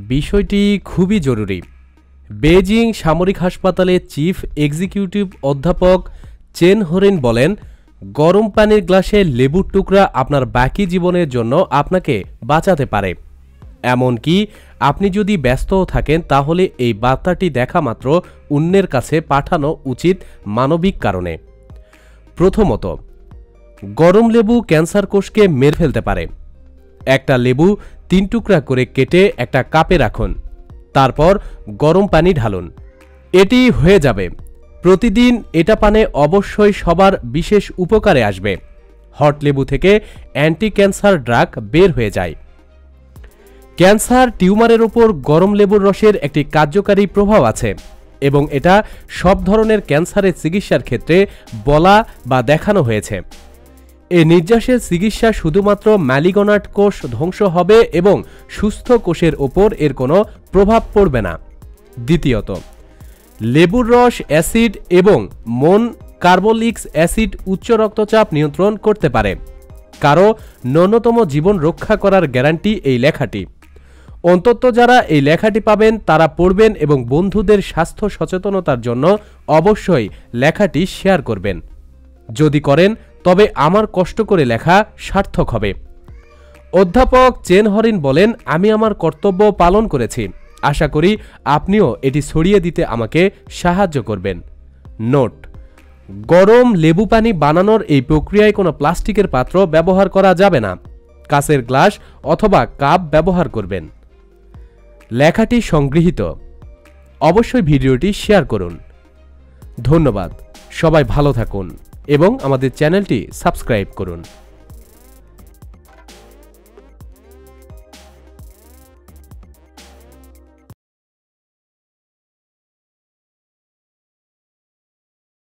বিষয়টি খুবই জরুরি। বেইজিং সামরিক হাসপাতালে চিফ এক্সিকিউটিভ অধ্যাপক চেন হোরেন বলেন, গরম পানির গ্লাসে লেবুর টুকরা আপনার বাকি জীবনের জন্য আপনাকে বাঁচাতে পারে। এমনকি আপনি যদি ব্যস্তও থাকেন তাহলে এই বার্তাটি দেখা মাত্র অন্যের কাছে পাঠানো উচিত মানবিক কারণে। প্রথমত, গরম লেবু ক্যান্সার কোষকে মেরে ফেলতে পারে। একটা লেবু 3 টুকরা করে কেটে একটা কাপে রাখুন, তারপর গরম পানি ঢালুন। এটি হয়ে যাবে। প্রতিদিন এটা পানে অবশ্যই সবার বিশেষ উপকারে আসবে। হট লেবু থেকে অ্যান্টি ক্যান্সার ড্রাগ বের হয়ে যায়। ক্যান্সার টিউমারের উপর গরম লেবুর রসের একটি কার্যকারী প্রভাব আছে এবং এটা সব ধরনের ক্যান্সারের চিকিৎসার ক্ষেত্রে বলা বা দেখানো হয়েছে। এই নির্যাসের চিকিৎসা শুধুমাত্র ম্যালিগনাট কোষ ধ্বংস হবে এবং সুস্থ কোষের ওপর এর কোনো প্রভাব পড়বে না। দ্বিতীয়ত, লেবুর রস অ্যাসিড এবং মন কার্বলিক্স অ্যাসিড উচ্চ রক্তচাপ নিয়ন্ত্রণ করতে পারে। কারো ন্যূনতম জীবন রক্ষা করার গ্যারান্টি এই লেখাটি। অন্তত যারা এই লেখাটি পাবেন তারা পড়বেন এবং বন্ধুদের স্বাস্থ্য সচেতনতার জন্য অবশ্যই লেখাটি শেয়ার করবেন। যদি করেন তবে আমার কষ্ট করে লেখা সার্থক হবে। অধ্যাপক চেন হরিন বলেন, আমি আমার কর্তব্য পালন করেছি। আশা করি আপনিও এটি ছড়িয়ে দিতে আমাকে সাহায্য করবেন। নোট: গরম লেবু পানি বানানোর এই প্রক্রিয়ায় কোনো প্লাস্টিকের পাত্র ব্যবহার করা যাবে না। কাচের গ্লাস অথবা কাপ ব্যবহার করবেন। লেখাটি সংগৃহীত। অবশ্যই ভিডিওটি শেয়ার করুন। ধন্যবাদ। সবাই ভালো থাকুন এবং আমাদের চ্যানেলটি সাবস্ক্রাইব করুন।